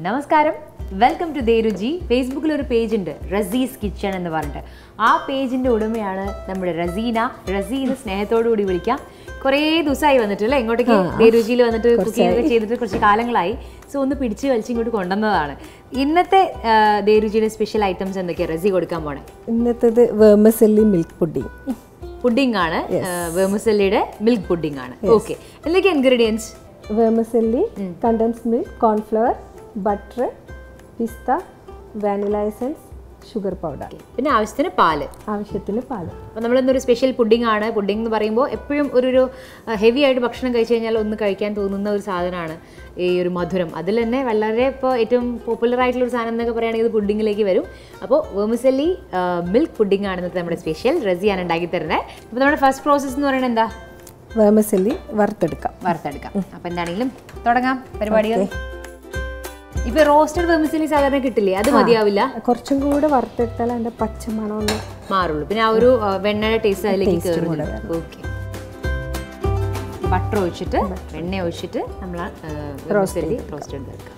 നമസ്കാരം, welcome to Dhe Ruchi. ഫേസ്ബുക്കിൽ ഒരു പേജ് ഉണ്ട്, റസീസ് കിച്ചൺ എന്ന് പറഞ്ഞിട്ട്. ആ പേജിൻ്റെ ഉടമയാണ് നമ്മുടെ റസീന. റസീന് സ്നേഹത്തോടു കൂടി വിളിക്കാം. കുറേ ദിവസമായി വന്നിട്ടില്ല ഇങ്ങോട്ടേക്ക്. Dhe Ruchiയിൽ വന്നിട്ട് കുക്കിംഗ് ചെയ്തിട്ട് കുറച്ച് കാലങ്ങളായി. സോ ഒന്ന് പിടിച്ച് വലിച്ച് ഇങ്ങോട്ട് കൊണ്ടുവന്നതാണ്. ഇന്നത്തെ Dhe Ruchiയുടെ സ്പെഷ്യൽ ഐറ്റംസ് എന്തൊക്കെയാണ് റസി കൊടുക്കാൻ പോണേ? ഇന്നത്തേത് വെർമിസെല്ലി മിൽക്ക് പുഡിംഗ്. പുഡിംഗ് ആണ്, വെർമിസെല്ലിയുടെ മിൽക്ക് പുഡിംഗ് ആണ്. ഓക്കെ, എന്തൊക്കെയാണ് ingredients? Vermicelli, condensed milk, cornflour, butter, പിസ്ത, വാനില എസൻസ്, ഷുഗർ പൗഡർ, പിന്നെ ആവശ്യത്തിന് പാല്. അപ്പോൾ നമ്മളിന്നൊരു സ്പെഷ്യൽ പുഡിംഗ് ആണ്. പുഡിംഗ് എന്ന് പറയുമ്പോൾ എപ്പോഴും ഒരു ഹെവി ആയിട്ട് ഭക്ഷണം കഴിച്ചു കഴിഞ്ഞാൽ ഒന്ന് കഴിക്കാൻ തോന്നുന്ന ഒരു സാധനമാണ് ഈ ഒരു മധുരം. അതിൽ തന്നെ വളരെ ഇപ്പോൾ ഏറ്റവും പോപ്പുലർ ആയിട്ടുള്ളൊരു സാധനം എന്നൊക്കെ പറയുകയാണെങ്കിൽ ഇത് പുഡിങ്ങിലേക്ക് വരും. അപ്പോൾ വെർമിസെല്ലി മിൽക്ക് പുഡിംഗ് ആണ് ഇന്നത്തെ നമ്മുടെ സ്പെഷ്യൽ. റസിയാണ് ഉണ്ടാക്കി തരുന്നത്. അപ്പോൾ നമ്മുടെ ഫസ്റ്റ് പ്രോസസ്സ് എന്ന് പറയുന്നത് എന്താ? വെർമിസെല്ലി വറുത്തെടുക്കാം. അപ്പോൾ എന്താണെങ്കിലും തുടങ്ങാം പരിപാടികൾ. ഇപ്പൊ റോസ്റ്റഡ് വെർമിസെല്ലി സാധാരണ കിട്ടില്ലേ, അത് മതിയാവില്ല? കുറച്ചും കൂടെ വറുത്തെടുത്താൽ അതിന്റെ പച്ചമണം ഒന്ന് മാറുള്ളൂ. പിന്നെ ആ ഒരു വെണ്ണയുടെ ടേസ്റ്റ് അതിലേക്ക് കയറും. ഓക്കെ, ബട്ടർ ഒഴിച്ചിട്ട് വെണ്ണ ഒഴിച്ചിട്ട് നമ്മൾ വെർമിസെല്ലി റോസ്റ്റ് എടുക്കാം.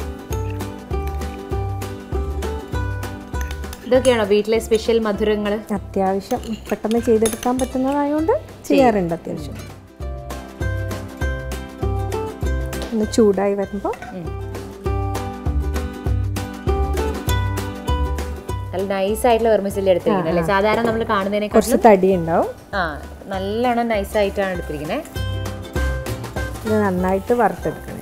ഇതൊക്കെയാണോ വീട്ടിലെ സ്പെഷ്യൽ മധുരങ്ങൾ? അത്യാവശ്യം പെട്ടെന്ന് ചെയ്തെടുക്കാൻ പറ്റുന്നതായതുകൊണ്ട് ചെയ്യാറുണ്ട്. അത്യാവശ്യം ഒന്ന് ചൂടായി വരുമ്പോൾ നല്ല നൈസായിട്ടുള്ള വെർമിസെല്ലി എടുത്തിരിക്കുന്നത് അല്ലേ? സാധാരണ നമ്മൾ കാണുന്നതിനെ കുറച്ച് തടി ഉണ്ടാവും. നല്ലോണം നൈസായിട്ടാണ് എടുത്തിരിക്കുന്നത്. ഇത് നന്നായിട്ട് വറുത്തെടുക്കണം.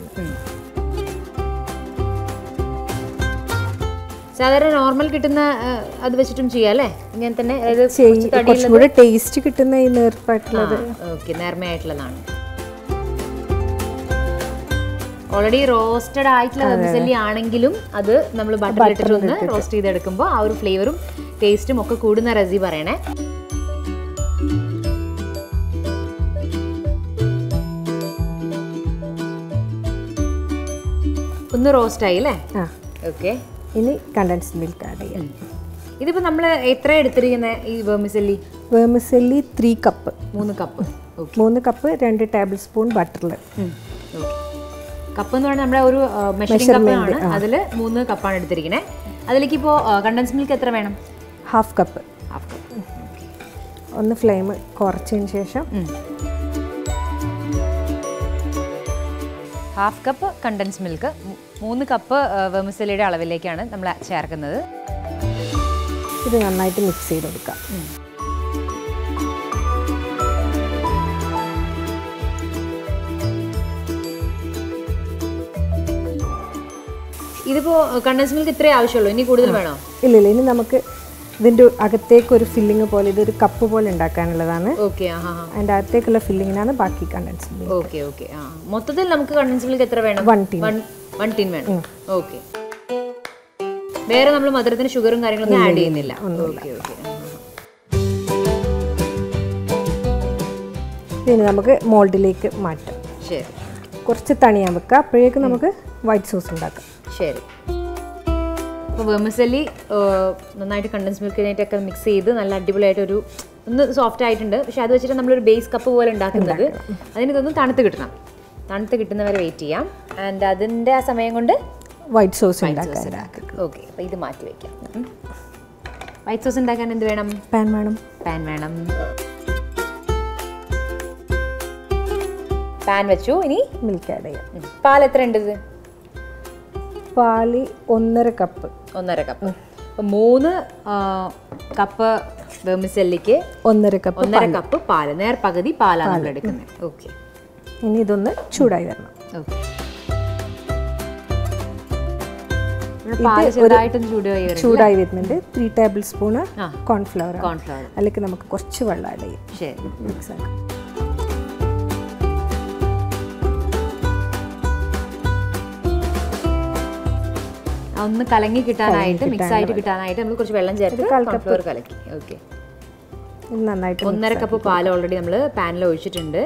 സാധാരണ നോർമൽ കിട്ടുന്ന അത് വെച്ചിട്ടും ചെയ്യാം അല്ലേ? ഇങ്ങനെ തന്നെ കുറച്ചും കൂടെ ടേസ്റ്റ് കിട്ടുന്ന ഈ നേർപ്പായിട്ടുള്ളത്. ഓക്കെ, നേർമയായിട്ടുള്ളതാണ്. ഓൾറെഡി റോസ്റ്റഡ് ആയിട്ടുള്ള വെർമിസെല്ലി ആണെങ്കിലും അത് നമ്മൾ ബട്ടറിലിട്ടിട്ട് ഒന്ന് റോസ്റ്റ് ചെയ്തെടുക്കുമ്പോൾ ആ ഒരു ഫ്ലേവറും ടേസ്റ്റും ഒക്കെ കൂടുന്ന റസി പറയണേ. ഒന്ന് റോസ്റ്റ് ആയി അല്ലേ? ഓക്കെ, ഇനി കണ്ടൻസ്ഡ് മിൽക്ക് ആഡ് ചെയ്യാം. ഇതിപ്പോൾ നമ്മൾ എത്ര എടുത്തിരിക്കുന്ന ഈ vermicelli? 3 cup. 3 cup. 3 cup 2 tablespoon ബട്ടറിൽ. കപ്പ് എന്ന് പറഞ്ഞാൽ നമ്മുടെ ഒരു മെഷറിംഗ് കപ്പാണ്. അതിൽ 3 കപ്പാണ് എടുത്തിരിക്കുന്നത്. അതിലേക്ക് ഇപ്പോൾ കണ്ടൻസ് മിൽക്ക് എത്ര വേണം? Half cup. ഒന്ന് ഫ്ലെയിം കുറച്ചതിന് ശേഷം half cup condensed milk 3 cup വെർമിസെല്ലിയുടെ അളവിലേക്കാണ് നമ്മൾ ചേർക്കുന്നത്. ഇത് നന്നായിട്ട് മിക്സ് ചെയ്ത് കൊടുക്കാം. ഇതിപ്പോൾ കണ്ടൻസ് മിൽക്ക് ഇത്രേ ആവശ്യമുള്ളൂ, ഇനി കൂടുതൽ വേണോ? ഇല്ല, ഇനി നമുക്ക് ഇതിൻ്റെ അകത്തേക്ക് ഒരു ഫില്ലിങ് പോലെ, ഇതൊരു കപ്പ് പോലെ ഉണ്ടാക്കാനുള്ളതാണ്. ഓക്കെ, അതിൻ്റെ അകത്തേക്കുള്ള ഫില്ലിങ്ങിനാണ് ബാക്കി കണ്ടൻസ് മിൽക്ക്. ഓക്കെ ഓക്കെ, മൊത്തത്തിൽ നമുക്ക് കണ്ടൻസ് മിൽക്ക് എത്ര വേണം? 1 ടീൻ വേണം. ഓക്കെ, വേറെ നമ്മൾ മധുരത്തിന് ഷുഗറും കാര്യങ്ങളൊന്നും ആഡ് ചെയ്യുന്നില്ല. ഓക്കെ ഓക്കെ, ഇനി നമുക്ക് മോൾഡിലേക്ക് മാറ്റാം. ശരി, കുറച്ച് തണിയാൻ വെക്കാം. അപ്പോഴേക്കും നമുക്ക് വൈറ്റ് സോസ് ഉണ്ടാക്കാം. ശരി, അപ്പോൾ വെർമിസെല്ലി നന്നായിട്ട് കണ്ടൻസ് മിൽക്കിനായിട്ടൊക്കെ മിക്സ് ചെയ്ത് നല്ല അടിപൊളിയായിട്ടൊരു ഒന്ന് സോഫ്റ്റ് ആയിട്ടുണ്ട്. പക്ഷേ അത് വെച്ചിട്ട് നമ്മളൊരു ബേസ് കപ്പ് പോലെ ഉണ്ടാക്കുന്നത്. അതിന് ഇതൊന്നും തണുത്ത് കിട്ടണം. തണുത്ത് കിട്ടുന്നവരെ വെയിറ്റ് ചെയ്യാം. ആൻഡ് അതിൻ്റെ ആ സമയം കൊണ്ട് വൈറ്റ് സോസ് ഉണ്ടാക്കാം. ഓക്കെ, അപ്പോൾ ഇത് മാറ്റി വയ്ക്കാം. വൈറ്റ് സോസ് ഉണ്ടാക്കാൻ എന്ത് വേണം? പാൻ വേണം. പാൻ വെച്ചു, ഇനി മിൽക്ക് ആഡ് ചെയ്യാം. പാൽ എത്ര ഉണ്ട്? ഇത് പാല് 1.5 കപ്പ്. 1.5 കപ്പ്. അപ്പോൾ 3 കപ്പ് വെർമിസെല്ലിക്ക് 1.5 കപ്പ് പാല്, നേർ പകുതി പാലാണ് നമ്മൾ എടുക്കുന്നത്. ഓക്കെ, ഇനി ഇതൊന്ന് ചൂടായി വരണം. ഓക്കെ, പാല് ചെറുതായിട്ടൊന്ന് ചൂടായി വരുന്നുണ്ട്. 3 ടേബിൾ സ്പൂണ് കോൺഫ്ലവർ. അതിലേക്ക് നമുക്ക് കുറച്ച് വെള്ളം ആഡ് ചെയ്യാം. ശരി, മിക്സ് ആക്കാം. ഒന്ന് കലങ്ങി കിട്ടാനായിട്ട്, മിക്സ് ആയിട്ട് കിട്ടാനായിട്ട് നമ്മൾ കുറച്ച് വെള്ളം ചേർത്ത് കോൺഫ്ലവർ കലക്കി. ഓക്കെ, നന്നായിട്ട് 1.5 കപ്പ് പാൽ ഓൾറെഡി നമ്മൾ പാനിൽ ഒഴിച്ചിട്ടുണ്ട്.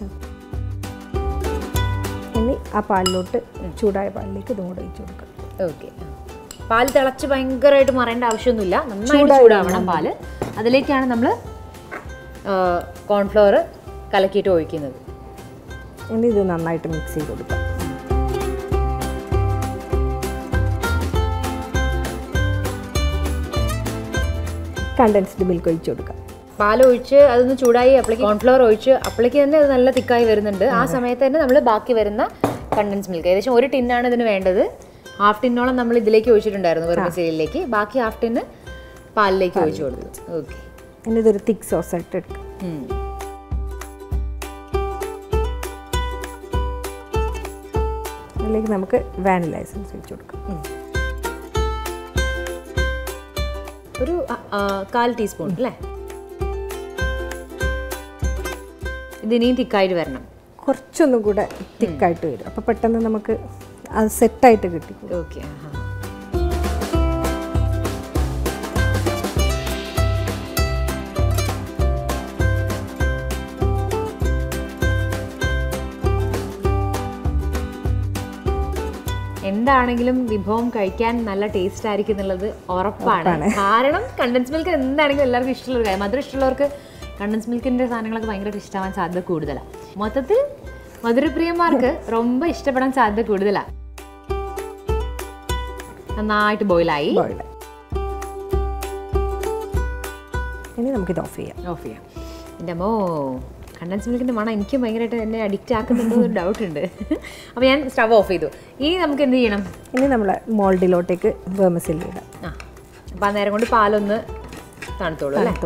ഇനി ആ പാലിലോട്ട്, ചൂടായ പാലിലേക്ക് ഇതും കൂടെ ഒഴിച്ചു കൊടുക്കാം. ഓക്കെ, പാൽ തിളച്ച് ഭയങ്കരമായിട്ട് മറേണ്ട ആവശ്യമൊന്നുമില്ല, നന്നായിട്ട് ചൂടാവണം പാല്. അതിലേക്കാണ് നമ്മൾ കോൺഫ്ലവർ കലക്കിയിട്ട് ഒഴിക്കുന്നത്. ഇനി ഇത് നന്നായിട്ട് മിക്സ് ചെയ്ത് കൊടുക്കാം. കണ്ടൻസ്ഡ് മിൽക്ക് ഒഴിച്ചു കൊടുക്കാം. പാലൊഴിച്ച് അതൊന്ന് ചൂടായി അപ്പോഴേക്ക് കോൺഫ്ലവർ ഒഴിച്ച് അപ്പോഴേക്ക് തന്നെ അത് നല്ല തിക്കായി വരുന്നുണ്ട്. ആ സമയത്ത് തന്നെ നമ്മൾ ബാക്കി വരുന്ന കണ്ടൻസ് മിൽക്ക് ഏകദേശം 1 ടിന്നാണ് ഇതിന് വേണ്ടത്. ഹാഫ് ടിന്നോളം നമ്മൾ ഇതിലേക്ക് ഒഴിച്ചിട്ടുണ്ടായിരുന്നു വെർമിസെല്ലിയിലേക്ക്. ബാക്കി ഹാഫ് ടിന്ന് പാലിലേക്ക് ഒഴിച്ചു കൊടുത്തു. ഓക്കെ, ഇനി ഇതൊരു തിക്ക് സോസ് ആയിട്ട് എടുക്കാം. അതിലേക്ക് നമുക്ക് വാനില എസൻസ് ഒഴിച്ചു കൊടുക്കാം. ഒരു 1/4 ടീസ്പൂൺ അല്ലേ? ഇതിനെയും തിക്കായിട്ട് വരണം. കുറച്ചൊന്നും കൂടെ തിക്കായിട്ട് വരും. അപ്പോൾ പെട്ടെന്ന് നമുക്ക് അത് സെറ്റായിട്ട് കിട്ടും. ഓക്കെ, എന്താണെങ്കിലും വിഭവം കഴിക്കാൻ നല്ല ടേസ്റ്റ് ആയിരിക്കും എന്നുള്ളത് ഉറപ്പാണ്. കാരണം കണ്ടൻസ് മിൽക്ക് എന്താണെങ്കിലും എല്ലാവർക്കും ഇഷ്ടമുള്ള ഒരു കാര്യം. മധുരം ഇഷ്ടമുള്ളവർക്ക് കണ്ടൻസ് മിൽക്കിൻ്റെ സാധനങ്ങളൊക്കെ ഭയങ്കരമായിട്ട് ഇഷ്ടമാവാൻ സാധ്യത കൂടുതലാണ്. മൊത്തത്തിൽ മധുരപ്രിയന്മാർക്ക് ரொம்ப ഇഷ്ടപ്പെടാൻ സാധ്യത കൂടുതലാണ്. നന്നായിട്ട് ബോയിലായി. ഇനി നമുക്കിത് ഓഫ് ചെയ്യാം. എൻ്റെ അമ്മോ, കണ്ടൻസ് മിൽക്കിൻ്റെ മണം എനിക്കും ഭയങ്കരമായിട്ട് എന്നെ അഡിക്റ്റ് ആക്കുന്നുണ്ടോ എന്നൊരു ഡൗട്ട് ഉണ്ട്. അപ്പോൾ ഞാൻ സ്റ്റവ് ഓഫ് ചെയ്തു. ഇനി നമുക്ക് എന്ത് ചെയ്യണം? ഇനി നമ്മൾ മോൾഡിലോട്ടേക്ക് വെർമിസെല്ലി ഇടാം. അപ്പോൾ ആ നേരം കൊണ്ട് പാലൊന്ന് തണുത്തോളൂ അല്ലേ?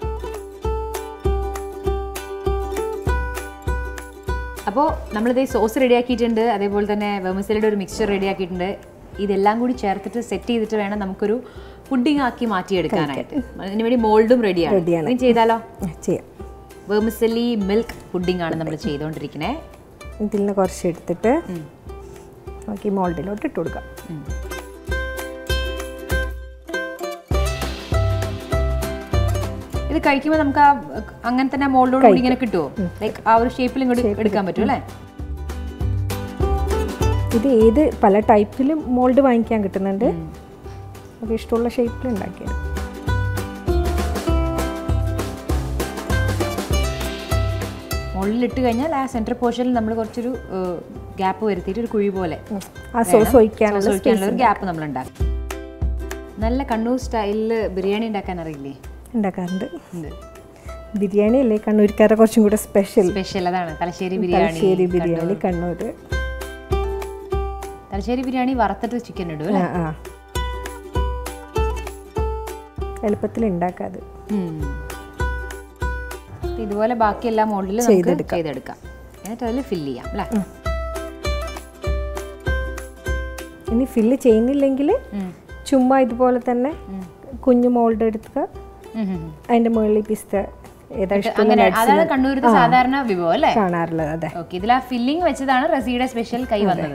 അപ്പോൾ നമ്മളിത് സോസ് റെഡിയാക്കിയിട്ടുണ്ട്, അതേപോലെ തന്നെ വെർമിസെല്ലിയുടെ ഒരു മിക്സ്ചർ റെഡിയാക്കിയിട്ടുണ്ട്. ഇതെല്ലാം കൂടി ചേർത്തിട്ട് സെറ്റ് ചെയ്തിട്ട് വേണം നമുക്കൊരു പുഡിംഗ് ആക്കി മാറ്റിയെടുക്കാനായിട്ട്. അതിന് വേണ്ടി മോൾഡും റെഡിയാണ്. ഇനി ചെയ്താലോ? ചെയ്യാം. വെർമിസെല്ലി മിൽക്ക് പുഡിംഗ് ആണ് നമ്മൾ ചെയ്തുകൊണ്ടിരിക്കുന്നത്. ഇതിൽ നിന്ന് കുറച്ച് എടുത്തിട്ട് നമുക്ക് ഈ മോൾഡിലോട്ട് ഇട്ട് കൊടുക്കാം. ഇത് കഴിക്കുമ്പോൾ നമുക്ക് അങ്ങനെ തന്നെ മോൾഡോട് കൂടി ഇങ്ങനെ കിട്ടുമോ? ലൈക്ക് ആ ഒരു ഷേപ്പിലും കൂടി എടുക്കാൻ പറ്റും അല്ലേ? ഇത് ഏത് പല ടൈപ്പിലും മോൾഡ് വാങ്ങിക്കാൻ കിട്ടുന്നുണ്ട്. നമുക്ക് ഇഷ്ടമുള്ള ഷേപ്പിൽ ഉണ്ടാക്കിയത്. മോൾഡിലിട്ട് കഴിഞ്ഞാൽ ആ സെൻറ്റർ പോർഷനിൽ നമ്മൾ കുറച്ചൊരു ഗ്യാപ്പ് വരുത്തിയിട്ട് ഒരു കുഴി പോലെ ആ സോസ് ഒഴിക്കാനുള്ള ഒരു ഗ്യാപ്പ് നമ്മൾ ഉണ്ടാക്കും. നല്ല കണ്ണൂർ സ്റ്റൈലിൽ ബിരിയാണി ഉണ്ടാക്കാൻ അറിയില്ലേ? ഉണ്ടാക്കാറുണ്ട്. ബിരിയാണി അല്ലേ കണ്ണൂർക്കാരെ കുറച്ചും കൂടെ സ്പെഷ്യൽ. അതാണ് തലശ്ശേരി ബിരിയാണി. കണ്ണൂർ തലശ്ശേരി ബിരിയാണി വറുത്തിട്ട് ചിക്കൻ ഇടും അല്ലേ? എളുപ്പത്തിൽ ഉണ്ടാക്കാതെ. ഇതുപോലെ ബാക്കി എല്ലാ മോഡലിലും ചെയ്തെടുക്കാം. എന്നിട്ട് അതിൽ ഫില്ല് ചെയ്യാം അല്ലേ? ഇനി ഫില്ല് ചെയ്യുന്നില്ലെങ്കിൽ ചുമ്മാ ഇതുപോലെ തന്നെ കുഞ്ഞു മോൾഡ് എടുക്കുക. അതിന്റെ മുകളിൽ പിസ്ത അതാണ് കണ്ണൂരിന്റെ സാധാരണ വിഭവം അല്ലേ കാണാറുള്ളത്. അതെ, ഇതിൽ ആ ഫില്ലിംഗ് വെച്ചതാണ് റസിയുടെ സ്പെഷ്യൽ കൈ വന്നത്.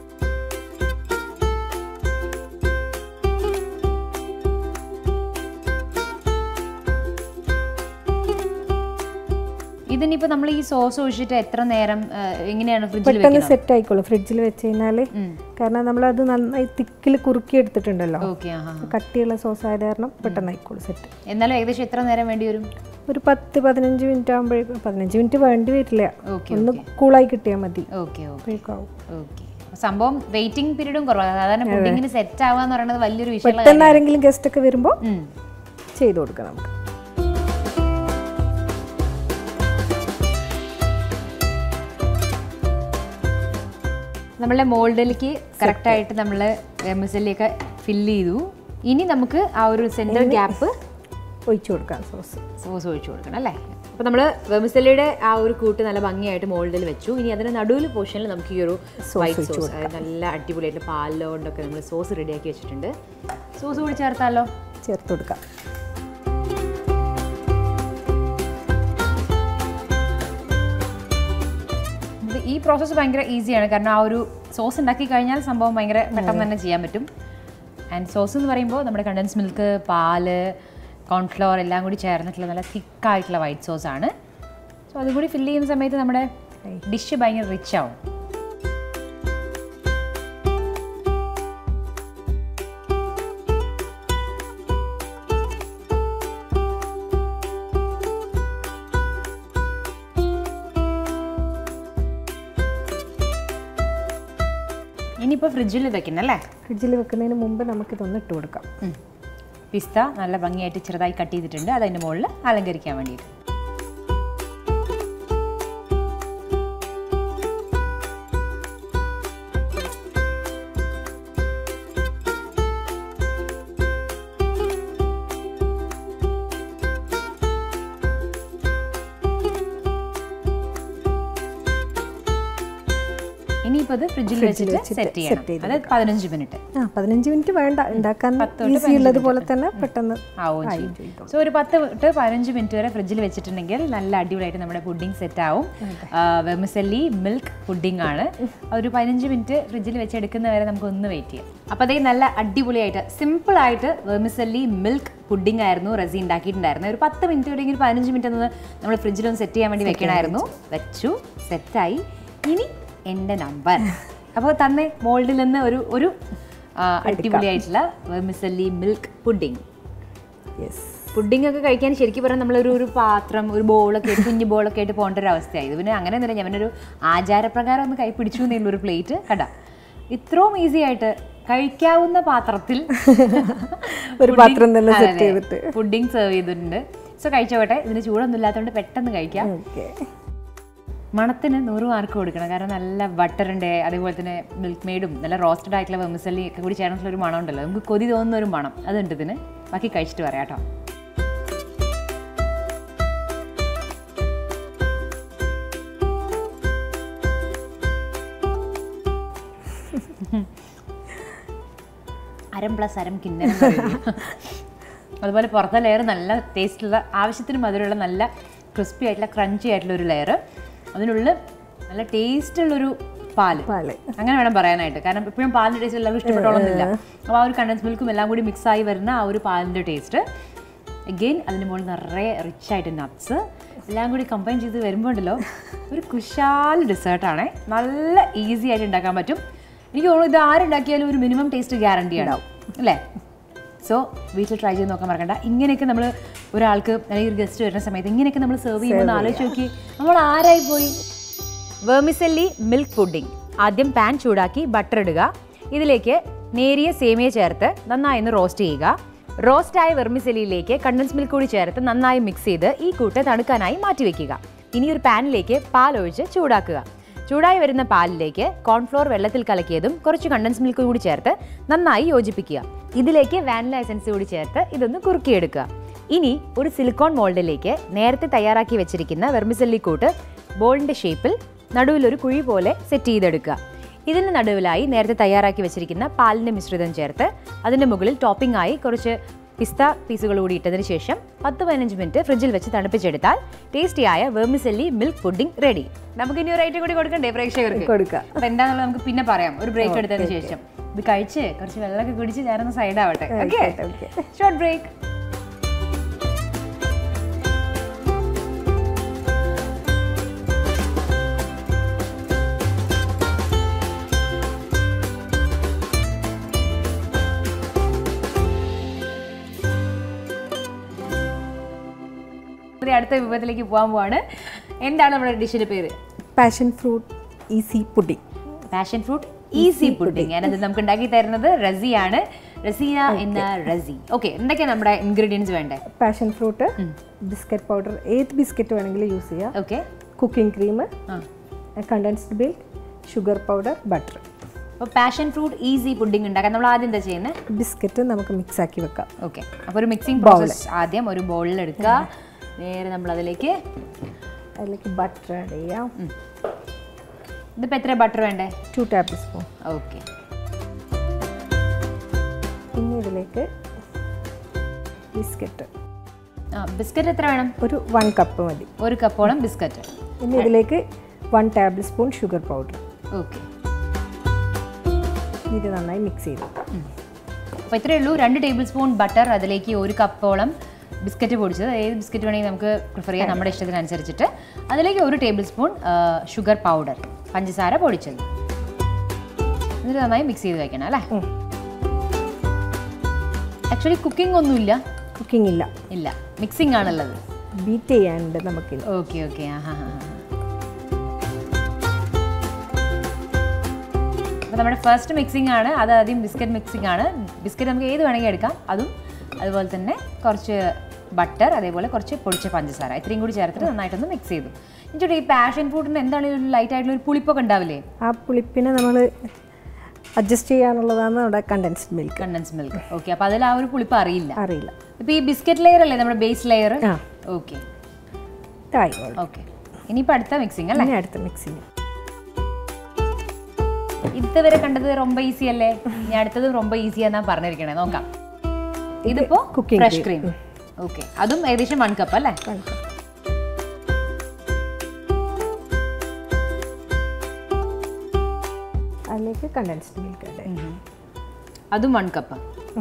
ഇതിനിപ്പോ നമ്മൾ ഈ സോസ് ഒഴിച്ചിട്ട് എത്ര നേരം എങ്ങനെയാണ് പെട്ടെന്ന് സെറ്റ് ആയിക്കോളും ഫ്രിഡ്ജിൽ വെച്ച് കഴിഞ്ഞാല്? കാരണം നമ്മളത് നന്നായി തിക്കിൽ കുറുക്കി എടുത്തിട്ടുണ്ടല്ലോ. കട്ടിയുള്ള സോസ് ആയത് കാരണം പെട്ടെന്ന് ആയിക്കോളും സെറ്റ്. എന്നാലും ഏകദേശം എത്ര നേരം വേണ്ടി വരും? ഒരു 10-15 മിനിറ്റ് ആകുമ്പോഴേക്കും. 15 മിനിറ്റ് വേണ്ടി വരില്ല, ഒന്ന് കൂളായി കിട്ടിയാൽ മതി. സംഭവം വെയിറ്റിംഗ് പീരീഡും കുറവാണ്. സാധാരണ പുഡിങ്ങിന് സെറ്റ് ആവാന്ന് പറയുന്നത് വലിയൊരു വിഷയം. പെട്ടെന്ന് ആരെങ്കിലും ഗസ്റ്റ് ഒക്കെ വരുമ്പോൾ ചെയ്തു കൊടുക്കാം നമുക്ക്. നമ്മളെ മോൾഡിലേക്ക് കറക്റ്റായിട്ട് നമ്മൾ വെർമിസെല്ലിയൊക്കെ ഫില്ല് ചെയ്തു. ഇനി നമുക്ക് ആ ഒരു സെൻറ്റർ ഗ്യാപ്പ് ഒഴിച്ചു കൊടുക്കാം. സോസ് ഒഴിച്ചു കൊടുക്കണം അല്ലേ? അപ്പോൾ നമ്മൾ വെർമിസെല്ലിയുടെ ആ ഒരു കൂട്ട് നല്ല ഭംഗിയായിട്ട് മോൾഡിൽ വെച്ചു. ഇനി അതിൻ്റെ നടുവിൽ പോർഷനിൽ നമുക്ക് ഈ ഒരു വൈറ്റ് സോസ്, അതായത് നല്ല അടിപൊളിയായിട്ട് പാലിലോണ്ടൊക്കെ നമ്മൾ സോസ് റെഡിയാക്കി വെച്ചിട്ടുണ്ട്. സോസ് കൂടി ചേർത്താലോ? ചേർത്ത് കൊടുക്കാം. ഈ പ്രോസസ്സ് ഭയങ്കര ഈസിയാണ്. കാരണം ആ ഒരു സോസ് ഉണ്ടാക്കി കഴിഞ്ഞാൽ സംഭവം ഭയങ്കര പെട്ടെന്ന് തന്നെ ചെയ്യാൻ പറ്റും. ആൻഡ് സോസ് എന്ന് പറയുമ്പോൾ നമ്മുടെ കണ്ടൻസ് മിൽക്ക്, പാല്, കോൺഫ്ലവർ എല്ലാം കൂടി ചേർന്നിട്ടുള്ള നല്ല തിക്കായിട്ടുള്ള വൈറ്റ് സോസാണ്. സോ അതും കൂടി ഫില്ല് ചെയ്യുന്ന സമയത്ത് നമ്മുടെ ഡിഷ് ഭയങ്കര റിച്ച് ആവും. ഇനിയിപ്പോൾ ഫ്രിഡ്ജിൽ വെക്കണം അല്ലേ? ഫ്രിഡ്ജിൽ വെക്കുന്നതിന് മുമ്പ് നമുക്കിതൊന്ന് ഇട്ട് കൊടുക്കാം. പിസ്ത നല്ല ഭംഗിയായിട്ട് ചെറുതായി കട്ട് ചെയ്തിട്ടുണ്ട്. അതിൻ്റെ മുകളിൽ അലങ്കരിക്കാൻ വേണ്ടിയിട്ട്. ഇനിയിപ്പോൾ അത് ഫ്രിഡ്ജിൽ വെച്ചിട്ട് സെറ്റ് ചെയ്യണം. അത് 15 മിനിറ്റ്. 15 മിനിറ്റ് വേണ്ട, ഉണ്ടാക്കാൻ ഈസി ഉള്ളതുപോലെ തന്നെ പെട്ടെന്ന് ആവും ചെയ്യും. സോ ഒരു 10 to 15 മിനിറ്റ് വരെ ഫ്രിഡ്ജിൽ വെച്ചിട്ടുണ്ടെങ്കിൽ നല്ല അടിപൊളിയായിട്ട് നമ്മുടെ പുഡിംഗ് സെറ്റ് ആവും. വെർമിസെല്ലി മിൽക്ക് പുഡിംഗ് ആണ്. ഒരു 15 മിനിറ്റ് ഫ്രിഡ്ജിൽ വെച്ചെടുക്കുന്ന വരെ നമുക്കൊന്ന് വെയിറ്റ് ചെയ്യാം. അപ്പോൾ അതേ നല്ല അടിപൊളിയായിട്ട് സിമ്പിളായിട്ട് വെർമിസെല്ലി മിൽക്ക് പുഡിംഗ് ആയിരുന്നു റസി ഉണ്ടാക്കിയിട്ടുണ്ടായിരുന്നു. ഒരു 10 മിനിറ്റ് വരെ 15 മിനിറ്റ് ഒന്ന് നമ്മൾ ഫ്രിഡ്ജിലൊന്ന് സെറ്റ് ചെയ്യാൻ വേണ്ടി വെക്കണമായിരുന്നു. വെച്ചു, സെറ്റായി. ഇനി എൻ്റെ നമ്പർ അപ്പോൾ തന്നെ മോൾഡിൽ നിന്ന് ഒരു അടിപൊളിയായിട്ടുള്ള വെർമിസെല്ലി മിൽക്ക് പുഡിംഗ്. പുഡിംഗ് ഒക്കെ കഴിക്കാൻ ശരിക്കും പറഞ്ഞാൽ നമ്മളൊരു പാത്രം, ഒരു ബോളൊക്കെ ആയിട്ട്, കുഞ്ഞു ബോളൊക്കെ ആയിട്ട് പോകേണ്ട ഒരു അവസ്ഥയായി. ഇത് പിന്നെ അങ്ങനെ ഒന്നുമില്ല, ഞാനൊരു ആചാരപ്രകാരം ഒന്ന് കൈ പിടിച്ചു എന്നുള്ളൊരു പ്ലേറ്റ് കണ്ട. ഇത്രയും ഈസി ആയിട്ട് കഴിക്കാവുന്ന പാത്രത്തിൽ ഒരു പാത്രം തന്നെ സെറ്റ് ചെയ്തിട്ട് പുഡിംഗ് സെർവ് ചെയ്തിട്ടുണ്ട്. സോ കഴിച്ചോട്ടെ. ഇതിന് ചൂടൊന്നും ഇല്ലാത്തതുകൊണ്ട് പെട്ടെന്ന് കഴിക്കാം. മണത്തിന് 100 മാർക്ക് കൊടുക്കണം. കാരണം നല്ല ബട്ടറിൻ്റെ, അതേപോലെ തന്നെ മിൽക്ക് മെയ്ഡും നല്ല റോസ്റ്റഡ് ആയിട്ടുള്ള വെർമിസെല്ലി ഒക്കെ കൂടി ചേർന്നിട്ടുള്ളൊരു മണം ഉണ്ടല്ലോ, നമുക്ക് കൊതി തോന്നുന്ന ഒരു മണം അതുണ്ട് ഇതിന്. ബാക്കി കഴിച്ചിട്ട് പറയാം കേട്ടോ. അരം പ്ലസ് അരം കിണ്ണ. അതുപോലെ പുറത്തെ ലെയർ നല്ല ടേസ്റ്റുള്ള, ആവശ്യത്തിന് മധുരമുള്ള, നല്ല ക്രിസ്പി ആയിട്ടുള്ള ക്രഞ്ചി ആയിട്ടുള്ള ഒരു ലെയർ. അതിനുള്ളിൽ നല്ല ടേസ്റ്റുള്ളൊരു പാല്, അങ്ങനെ വേണം പറയാനായിട്ട്. കാരണം എപ്പോഴും പാലിൻ്റെ ടേസ്റ്റ് എല്ലാവർക്കും ഇഷ്ടപ്പെട്ടോളന്നില്ല. അപ്പോൾ ആ ഒരു കണ്ടൻസ് മിൽക്കും എല്ലാം കൂടി മിക്സായി വരുന്ന ആ ഒരു പാലിൻ്റെ ടേസ്റ്റ്. അഗെയിൻ അതിന് മുകളിൽ നിറയെ റിച്ചായിട്ട് നട്ട്സ് എല്ലാം കൂടി കമ്പൈൻ ചെയ്ത് വരുമ്പോൾ ഉണ്ടല്ലോ ഒരു കുശാൽ ഡെസേർട്ടാണ്. നല്ല ഈസി ആയിട്ട് ഉണ്ടാക്കാൻ പറ്റും. എനിക്ക് തോന്നുന്നു ഇത് ആരുണ്ടാക്കിയാലും ഒരു മിനിമം ടേസ്റ്റ് ഗ്യാരണ്ടി ഉണ്ടാവും അല്ലേ? സോ വീട്ടിൽ ട്രൈ ചെയ്ത് നോക്കാൻ മറക്കണ്ട. ഇങ്ങനെയൊക്കെ നമ്മൾ ഒരാൾക്ക് അല്ലെങ്കിൽ ഒരു ഗസ്റ്റ് വരുന്ന സമയത്ത് ഇങ്ങനെയൊക്കെ നമ്മൾ സെർവ് ചെയ്യുമ്പോൾ ആലോചിച്ച് നോക്കി നമ്മൾ ആരായി പോയി. Vermicelli milk pudding. ആദ്യം പാൻ ചൂടാക്കി ബട്ടർ ഇടുക. ഇതിലേക്ക് നേരിയ സേമിയ ചേർത്ത് നന്നായി ഒന്ന് റോസ്റ്റ് ചെയ്യുക. റോസ്റ്റായ വെർമിസെല്ലിയിലേക്ക് കണ്ടൻസ് മിൽക്ക് കൂടി ചേർത്ത് നന്നായി മിക്സ് ചെയ്ത് ഈ കൂട്ട് തണുക്കാനായി മാറ്റിവെക്കുക. ഇനി ഒരു പാനിലേക്ക് പാൽ ഒഴിച്ച് ചൂടാക്കുക. ചൂടായി വരുന്ന പാലിലേക്ക് കോൺഫ്ലോർ വെള്ളത്തിൽ കലക്കിയതും കുറച്ച് കണ്ടൻസ് മിൽക്ക് കൂടി ചേർത്ത് നന്നായി യോജിപ്പിക്കുക. ഇതിലേക്ക് വാനില എസൻസ് കൂടി ചേർത്ത് ഇതൊന്ന് കുറുക്കിയെടുക്കുക. ഇനി ഒരു സിലിക്കോൺ മോൾഡിലേക്ക് നേരത്തെ തയ്യാറാക്കി വെച്ചിരിക്കുന്ന വെർമിസെല്ലി കൂട്ട് ബോളിൻ്റെ ഷേപ്പിൽ നടുവിലൊരു കുഴി പോലെ സെറ്റ് ചെയ്തെടുക്കുക. ഇതിന് നടുവിലായി നേരത്തെ തയ്യാറാക്കി വെച്ചിരിക്കുന്ന പാലിൻ്റെ മിശ്രിതം ചേർത്ത് അതിൻ്റെ മുകളിൽ ടോപ്പിംഗ് ആയി കുറച്ച് പിസ്ത പീസുകൾ കൂടി ഇട്ടതിന് ശേഷം 10-15 മിനിറ്റ് ഫ്രിഡ്ജിൽ വെച്ച് തണുപ്പിച്ചെടുത്താൽ ടേസ്റ്റിയായ വെർമിസെല്ലി മിൽക്ക് പുഡിംഗ് റെഡി. നമുക്ക് ഇനി ഒരു ഐറ്റം കൂടി കൊടുക്കണ്ടേ പ്രേക്ഷകർക്ക്? കൊടുക്കാം. അപ്പോൾ എന്താണെന്നുള്ളത് നമുക്ക് പിന്നെ പറയാം ഒരു ബ്രേക്ക് എടുത്തതിന് ശേഷം. ഇത് കഴിച്ച് കുറച്ച് വെള്ളമൊക്കെ കുടിച്ച് ഞാനൊന്ന് സൈഡ് ആവട്ടെ. Okay, short break. അടുത്ത വിഭവത്തിലേക്ക് പോകാൻ പോവാണ്. എന്താണ് നമ്മുടെ ഡിഷിന്റെ പേര്? Passion fruit easy pudding. Passion fruit easy pudding. ഞാനത് നമുക്ക് ഉണ്ടാക്കി തരുന്നത് റസിയാണ്. റസിയ എന്ന റസി. ഓക്കെ, എന്തൊക്കെയാണ് നമ്മുടെ ഇൻഗ്രീഡിയൻസ് വേണ്ടേ? പാഷൻ ഫ്രൂട്ട്, ബിസ്ക്കറ്റ് പൗഡർ, ഏത് ബിസ്ക്കറ്റ് വേണമെങ്കിലും യൂസ് ചെയ്യാം. Okay, cooking cream, condensed milk, sugar powder, butter. അപ്പോൾ പാഷൻ ഫ്രൂട്ട് ഈസി പുഡിംഗ് ഉണ്ടാക്കാൻ നമ്മൾ ആദ്യം എന്താ ചെയ്യുന്നത്? ബിസ്ക്കറ്റ് നമുക്ക് മിക്സ് ആക്കി വെക്കാം. ഓക്കെ, അപ്പോൾ ഒരു മിക്സിംഗ് പ്രോസസ് ആദ്യം ഒരു ബൗളിൽ എടുക്കുക. നേരെ നമ്മൾ അതിലേക്ക് ബട്ടർ ആഡ് ചെയ്യാം. ഇതിപ്പോൾ എത്ര ബട്ടർ വേണ്ടേ? 2 ടേബിൾ സ്പൂൺ. ഓക്കെ, ഇനി ഇതിലേക്ക് ബിസ്ക്കറ്റ്. ബിസ്ക്കറ്റ് എത്ര വേണം? ഒരു 1 കപ്പ് മതി. 1 കപ്പോളം ബിസ്ക്കറ്റ്. ഇനി ഇതിലേക്ക് 1 tablespoon sugar powder. Okay, ഇത് നന്നായി മിക്സ് ചെയ്ത്. അപ്പോൾ ഇത്രയേ ഉള്ളൂ. 2 ടേബിൾ സ്പൂൺ ബട്ടർ, അതിലേക്ക് 1 കപ്പോളം ബിസ്ക്കറ്റ് പൊടിച്ചത്. ഏത് ബിസ്ക്കറ്റ് വേണമെങ്കിൽ നമുക്ക് പ്രിഫർ ചെയ്യാം നമ്മുടെ ഇഷ്ടത്തിനനുസരിച്ചിട്ട്. അതിലേക്ക് 1 ടേബിൾ സ്പൂൺ ഷുഗർ പൗഡർ, പഞ്ചസാര പൊടിച്ചത്. എന്നിട്ട് നന്നായി മിക്സ് ചെയ്ത് വയ്ക്കണം അല്ലേ? ആക്ച്വലി കുക്കിംഗ് ഒന്നുമില്ല. കുക്കിംഗ് ഇല്ല, ഇല്ല, മിക്സിംഗ് ആണുള്ളത്. ബീറ്റ് ചെയ്യാനുണ്ട് നമുക്ക്. ഓക്കെ ഓക്കെ, അപ്പോൾ നമ്മുടെ ഫസ്റ്റ് മിക്സിംഗ് ആണ്. അത് ആദ്യം ബിസ്ക്കറ്റ് മിക്സിംഗ് ആണ്. ബിസ്ക്കറ്റ് നമുക്ക് ഏത് വേണമെങ്കിൽ എടുക്കാം. അതും അതുപോലെ തന്നെ കുറച്ച് ബട്ടർ, അതേപോലെ കുറച്ച് പൊടിച്ച പഞ്ചസാര, ഇത്രയും കൂടി ചേർത്തിട്ട് നന്നായിട്ടൊന്ന് മിക്സ് ചെയ്തു. എന്നിട്ട് ഈ പാഷൻ ഫ്രൂട്ടിന് എന്താണ് ഒരു ലൈറ്റ് ആയിട്ടുള്ള ഒരു പുളിപ്പൊക്കെ ഉണ്ടാവില്ലേ? ആ പുളിപ്പിനെ നമ്മൾ അഡ്ജസ്റ്റ് ചെയ്യാനുള്ളതാണ് നമ്മുടെ കണ്ടൻസ്ഡ് മിൽക്ക്. ഓക്കെ, അപ്പോൾ അതിൽ ആ ഒരു പുളിപ്പ് അറിയില്ല. ഇപ്പോൾ ഈ ബിസ്ക്കറ്റ് ലെയർ അല്ലേ നമ്മുടെ ബേസ് ലെയർ? Okay okay. ഇനിയിപ്പോൾ അടുത്ത മിക്സിംഗ് അല്ലേ? അടുത്ത മിക്സിംഗ്. ഇതുവരെ കണ്ടത് ரொம்ப ഈസി അല്ലേ? ഇനി അടുത്തത് ரொம்ப ഈസിയാന്നാ പറഞ്ഞിരിക്കണേ. നോക്കാം. ഇതിപ്പോ ഫ്രഷ് ക്രീം. ഓക്കെ, അതും ഏകദേശം 1 കപ്പ് അല്ലേ? അതിലേക്ക് കണ്ടൻസ്ഡ് മിൽക്ക് അതും 1 കപ്പ്.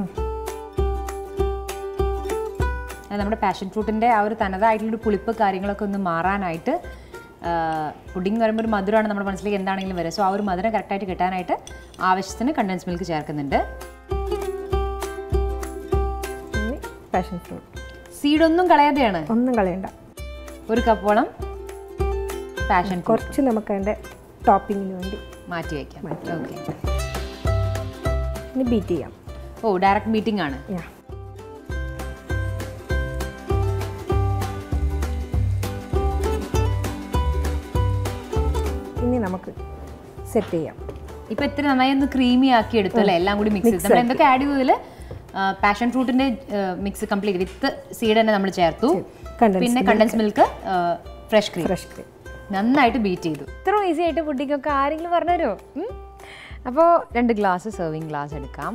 നമ്മുടെ പാഷൻ ഫ്രൂട്ടിൻ്റെ ആ ഒരു തനതായിട്ടുള്ളൊരു പുളിപ്പ് കാര്യങ്ങളൊക്കെ ഒന്ന് മാറാനായിട്ട്, പുഡിംഗ് എന്ന് പറയുമ്പോൾ ഒരു മധുരമാണ് നമ്മുടെ മനസ്സിലേക്ക് എന്താണെങ്കിലും വരിക. സോ ആ ഒരു മധുരം കറക്റ്റായിട്ട് കിട്ടാനായിട്ട് ആവശ്യത്തിന് കണ്ടൻസ് മിൽക്ക് ചേർക്കുന്നുണ്ട്. പാഷൻ ഫ്രൂട്ട് സീഡൊന്നും കളയാതെയാണ്? ഒന്നും കളയണ്ട. 1 കപ്പോളം പാഷൻ കുറച്ച് നമുക്ക് അതിൻ്റെ ടോപ്പിങ്ങിന് വേണ്ടി മാറ്റി വയ്ക്കാം. ഓക്കെ, ഇനി ബീറ്റ് ചെയ്യാം. ഓ, ഡയറക്റ്റ് ബീറ്റിംഗ് ആണ്. ഇനി നമുക്ക് സെറ്റ് ചെയ്യാം. ഇപ്പൊ ഇത്ര നന്നായി ഒന്ന് ക്രീമി ആക്കി എടുത്തു അല്ലേ? എല്ലാം കൂടി മിക്സ് ചെയ്ത് നമ്മൾ എന്തൊക്കെ ആഡ് ചെയ്തതിൽ പാഷൻ ഫ്രൂട്ടിന്റെ മിക്സ് കംപ്ലീറ്റ് വിത്ത് സീഡ് തന്നെ നമ്മൾ ചേർത്തു. പിന്നെ കണ്ടൻസ് മിൽക്ക്, ഫ്രഷ് ക്രീം നന്നായിട്ട് ബീറ്റ് ചെയ്തു. ഇത്ര ഈസി ആയിട്ട് പുഡിംഗ് ഒക്കെ ആരെങ്കിലും പറഞ്ഞുതരുമോ? അപ്പോൾ 2 ഗ്ലാസ് സെർവിങ് ഗ്ലാസ് എടുക്കാം.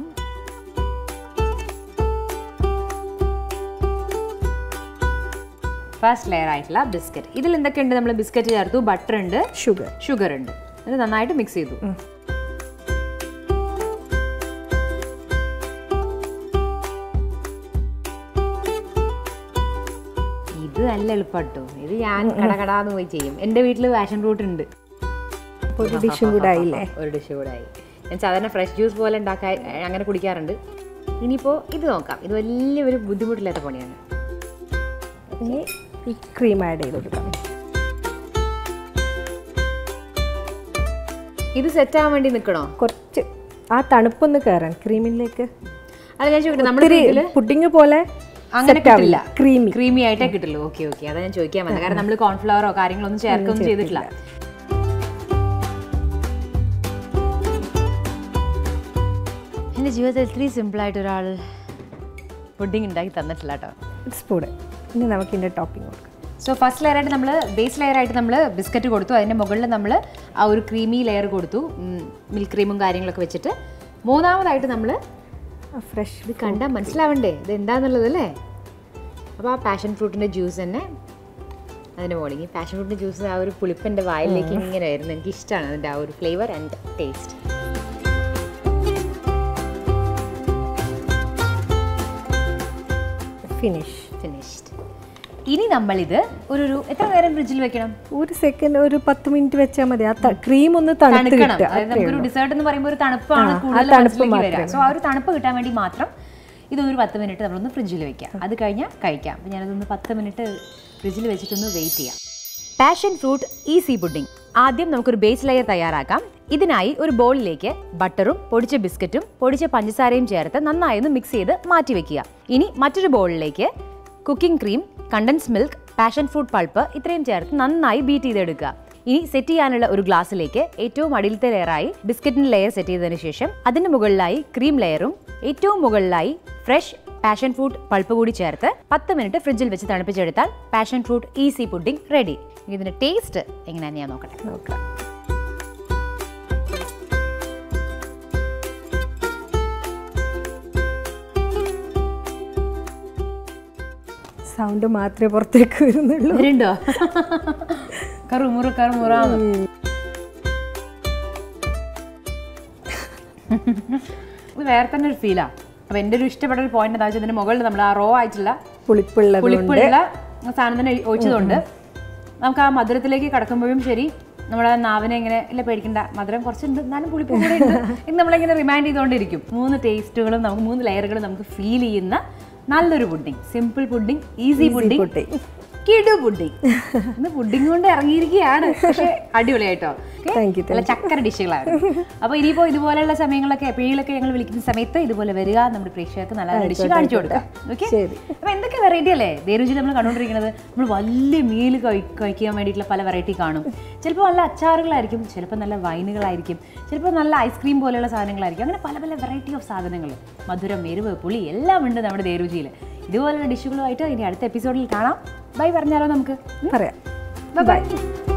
ഫസ്റ്റ് ലെയർ ആയിട്ടുള്ള ബിസ്ക്കറ്റ്. ഇതിൽ എന്തൊക്കെയുണ്ട്? നമ്മൾ ബിസ്ക്കറ്റ് ചേർത്തു, ബട്ടർ ഉണ്ട്, ഷുഗർ ഉണ്ട്. അത് നന്നായിട്ട് മിക്സ് ചെയ്തു. ഇത് നല്ല എളുപ്പട്ടോ. ഇത് ഞാൻ കടകടാന്ന് പോയി ചെയ്യും. എൻ്റെ വീട്ടിൽ പാഷൻ ഫ്രൂട്ട് ഉണ്ട്. ഒരു ഡിഷ് കൂടെ ആയില്ലേ? ഒരു ഡിഷ് കൂടെ ആയി. ഞാൻ സാധാരണ ഫ്രഷ് ജ്യൂസ് പോലെ ഉണ്ടാക്കാൻ അങ്ങനെ കുടിക്കാറുണ്ട്. ഇനിയിപ്പോൾ ഇത് നോക്കാം. ഇത് വലിയൊരു ബുദ്ധിമുട്ടില്ലാത്ത പണിയാണ്. ഇനി ഈ ക്രീം ആഡ് ചെയ്ത് കൊടുക്കാം. ഇത് സെറ്റ് ആവാൻ വേണ്ടി നിൽക്കണോ? കുറച്ച് ആ തണുപ്പൊന്ന് കയറാൻ ക്രീമിലേക്ക്. അത് ഞാൻ ചോദിക്കട്ടെ, നമ്മുടെ പുഡിംഗ് പോലെ അങ്ങനെ കിട്ടില്ല, ക്രീമി ആയിട്ടേ കിട്ടുള്ളൂ. ഓക്കെ ഓക്കെ, അതാ ഞാൻ ചോദിക്കാൻ വന്നത്. കാരണം നമ്മൾ കോൺഫ്ലവറോ കാര്യങ്ങളൊന്നും ചേർക്കൊന്നും ചെയ്തിട്ടില്ല. എൻ്റെ ജീവിതത്തിൽ ഇത്രയും സിമ്പിളായിട്ട് ഒരാൾ പുഡിംഗ് ഉണ്ടാക്കി തന്നിട്ടില്ല കേട്ടോ. ഇനി നമുക്ക് ഇതിൻ്റെ ടോപ്പിംഗ് കൊടുക്കാം. സോ ഫസ്റ്റ് ലെയറായിട്ട് നമ്മൾ ബേസ് ലെയറായിട്ട് നമ്മൾ ബിസ്ക്കറ്റ് കൊടുത്തു. അതിൻ്റെ മുകളിൽ നമ്മൾ ആ ഒരു ക്രീമി ലെയർ കൊടുത്തു, മിൽക്ക് ക്രീമും കാര്യങ്ങളൊക്കെ വെച്ചിട്ട്. മൂന്നാമതായിട്ട് നമ്മൾ ഫ്രഷ്, ഇത് കണ്ടാൽ മനസ്സിലാവണ്ടേ ഇത് എന്താണെന്നുള്ളത് അല്ലേ? അപ്പോൾ ആ പാഷൻ ഫ്രൂട്ടിൻ്റെ ജ്യൂസ് തന്നെ അതിൻ്റെ മുകളിൽ. പാഷൻ ഫ്രൂട്ടിൻ്റെ ജ്യൂസ് ആ ഒരു പുളിപ്പിൻ്റെ വായിലേക്ക് ഇങ്ങനെ വരുന്നത് എനിക്ക് ഇഷ്ടമാണ്, അതിൻ്റെ ആ ഒരു ഫ്ലേവർ ആൻഡ് ടേസ്റ്റ്. ഫിനിഷ്ഡ്. ഇനി നമ്മളിത് ഒരു എത്ര നേരം ഫ്രിഡ്ജിൽ വെക്കണം? 1 സെക്കൻഡ്, ഒരു 10 മിനിറ്റ് വെച്ചാൽ മതി. ആ ക്രീം ഒന്ന് തണുക്കണം. അതായത് നമുക്കൊരു ഡിസേർട്ട് എന്ന് പറയുമ്പോൾ ഒരു തണുപ്പാണ് കൂടുതൽ വരിക. സോ ആ ഒരു തണുപ്പ് കിട്ടാൻ വേണ്ടി മാത്രം ഇതൊരു 10 മിനിറ്റ് നമ്മളൊന്ന് ഫ്രിഡ്ജിൽ വെക്കാം. അത് കഴിഞ്ഞാൽ കഴിക്കാം. അപ്പോൾ ഞാനതൊന്ന് 10 മിനിറ്റ് ഫ്രിഡ്ജിൽ വെച്ചിട്ടൊന്ന് വെയിറ്റ് ചെയ്യാം. Passion fruit easy pudding. ആദ്യം നമുക്കൊരു ബേസ് ലെയർ തയ്യാറാക്കാം. ഇതിനായി ഒരു ബൗളിലേക്ക് ബട്ടറും പൊടിച്ച ബിസ്ക്കറ്റും പൊടിച്ച പഞ്ചസാരയും ചേർത്ത് നന്നായി ഒന്ന് മിക്സ് ചെയ്ത് മാറ്റി വെക്കുക. ഇനി മറ്റൊരു ബൗളിലേക്ക് cooking cream, condensed milk, passion fruit pulp ഇത്രയും ചേർത്ത് നന്നായി ബീറ്റ് ചെയ്തെടുക്കുക. ഇനി സെറ്റ് ചെയ്യാനുള്ള ഒരു ഗ്ലാസ്സിലേക്ക് ഏറ്റവും അടിയിലത്തെ ലെയറായി ബിസ്ക്കറ്റിന്റെ ലെയർ സെറ്റ് ചെയ്തതിനു ശേഷം അതിന് മുകളിലായി ക്രീം ലെയറും ഏറ്റവും മുകളിലായി ഫ്രഷ് പാഷൻ ഫ്രൂട്ട് പൾപ്പ് കൂടി ചേർത്ത് 10 മിനിറ്റ് ഫ്രിഡ്ജിൽ വെച്ച് തണുപ്പിച്ചെടുത്താൽ passion fruit easy pudding ready. ഇതിന്റെ ടേസ്റ്റ് എങ്ങനെയാണെന്ന് ഞാൻ നോക്കാം. സൗണ്ട് മാത്രമേ പുറത്തേക്ക് വരുന്നുള്ളൂ. വരുന്നുണ്ടോ? കറുമുറ കറുമുറാന്ന്. ഇത് വേറെ തന്നെ ഒരു ഫീലാ. അപ്പൊ എൻ്റെ ഒരു ഇഷ്ടപ്പെട്ട ഒരു പോയിന്റ് എന്താ വെച്ചാൽ ഇതിന്റെ മുകളിൽ നമ്മൾ ആ റോ ആയിട്ടുള്ള പുളിപ്പുള്ള സാധനം തന്നെ ഒഴിച്ചതുകൊണ്ട് നമുക്ക് ആ മധുരത്തിലേക്ക് കടക്കുമ്പോഴും ശരി, നമ്മുടെ നാവിനെ ഇങ്ങനെ ഇല്ല പേടിക്കണ്ട, മധുരം കുറച്ചുണ്ട് എന്നാലും പുളിപ്പ് കൂടെ ഉണ്ട് എന്ന് നമ്മളിങ്ങനെ റിമൈൻഡ് ചെയ്തുകൊണ്ടിരിക്കും. 3 ടേസ്റ്റുകളും നമുക്ക് 3 ലെയറുകളും നമുക്ക് ഫീൽ ചെയ്യുന്ന നല്ലൊരു pudding. Simple pudding, easy pudding, കിടു പുഡിംഗ്. ഇന്ന് പുഡിംഗ് കൊണ്ട് ഇറങ്ങിയിരിക്കുകയാണ്. പക്ഷേ അടിപൊളിയായിട്ടോ. നല്ല ചക്കര ഡിഷുകളാണ്. അപ്പോൾ ഇനിയിപ്പോൾ ഇതുപോലെയുള്ള സമയങ്ങളൊക്കെ എപ്പോഴെങ്കിലൊക്കെ ഞങ്ങൾ വിളിക്കുന്ന സമയത്ത് ഇതുപോലെ വരിക, നമ്മുടെ പ്രേക്ഷകർക്ക് നല്ല നല്ല ഡിഷ് കാണിച്ചു കൊടുക്കാം. ഓക്കെ. അപ്പോൾ എന്തൊക്കെ വെറൈറ്റി അല്ലേ ദേ രുചി നമ്മൾ കണ്ടുകൊണ്ടിരിക്കുന്നത്. നമ്മൾ വലിയ മീൽ കഴിക്കാൻ വേണ്ടിയിട്ടുള്ള പല വെറൈറ്റി കാണും. ചിലപ്പോൾ നല്ല അച്ചാറുകളായിരിക്കും, ചിലപ്പോൾ നല്ല വൈനുകളായിരിക്കും, ചിലപ്പോൾ നല്ല ഐസ്ക്രീം പോലെയുള്ള സാധനങ്ങളായിരിക്കും. അങ്ങനെ പല പല വെറൈറ്റി ഓഫ് സാധനങ്ങൾ, മധുരം, എരിവ്, പുളി എല്ലാം ഉണ്ട് നമ്മുടെ ദേ രുചിയിൽ. ഇതുപോലുള്ള ഡിഷുകളുമായിട്ട് ഇനി അടുത്ത എപ്പിസോഡിൽ കാണാം. ബൈ പറഞ്ഞാലോ നമുക്ക്? പറയാം. ബൈ.